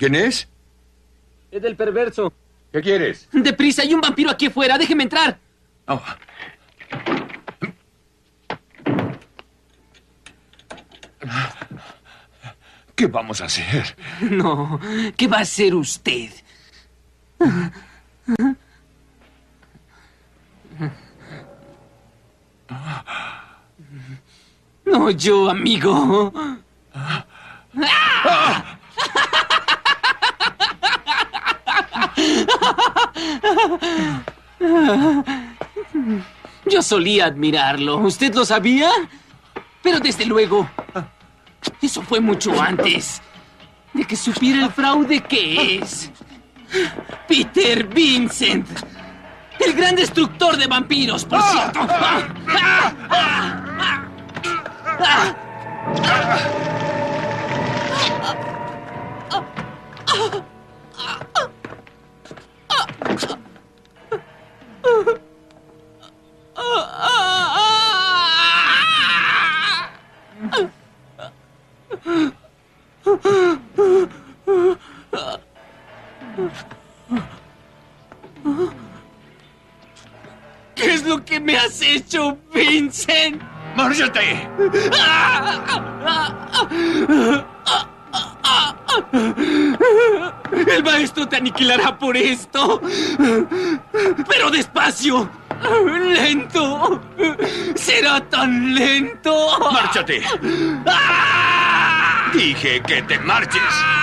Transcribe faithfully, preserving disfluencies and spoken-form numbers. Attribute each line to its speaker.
Speaker 1: ¿Quién es?
Speaker 2: Es del perverso.
Speaker 1: ¿Qué quieres?
Speaker 2: ¡Deprisa! ¡Hay un vampiro aquí afuera! ¡Déjeme entrar!
Speaker 1: Oh. ¿Qué vamos a hacer?
Speaker 2: No, ¿qué va a hacer usted? No, yo, amigo. Yo solía admirarlo. ¿Usted lo sabía? Pero desde luego, eso fue mucho antes de que supiera el fraude que es. Peter Vincent, el gran destructor de vampiros, por cierto. ¿Qué es lo que me has hecho, Vincent?
Speaker 1: ¡Márchate!
Speaker 2: El maestro te aniquilará por esto. Pero despacio. Lento. Será tan lento.
Speaker 1: ¡Márchate! Dije que te marches.